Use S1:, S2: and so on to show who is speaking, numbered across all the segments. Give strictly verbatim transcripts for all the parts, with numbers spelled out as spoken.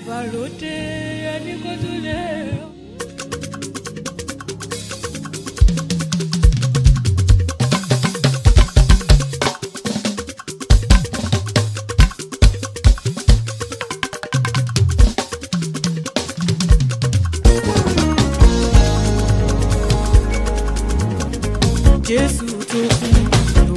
S1: ìgbàlódé ẹni kó tún lè. Jésù tó kún lò,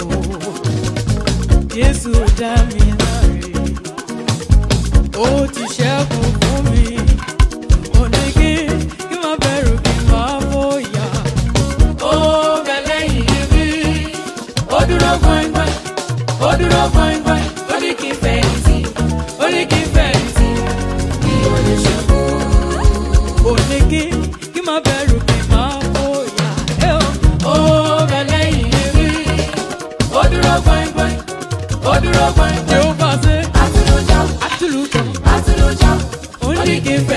S1: Jésù dá mi láre, ó ti ṣẹ́gun fún mi. Mo ní kí kí má bẹ̀rù kí má bóyá. Ó bẹ lẹ́yìn mi, ó dúró gbọ̀ngbọ̀n, ó dúró gbọ̀ngbọ̀n, ó ní kí n fẹ̀yìntì, ó ní kí n fẹ̀yìntì, kí ó lè ṣẹ́gun. Mo ní kí kí má bẹ̀rù kí má bóyá. Ó bẹ lẹ́yìn mi, ó dúró gbọ̀ngbọ̀n, ó dúró gbọ̀ngbọ̀n. Tí ó bá ṣe àtúlùjọ, àtúlùjọ, àtúlùjọ, ó ní kí n fẹ́.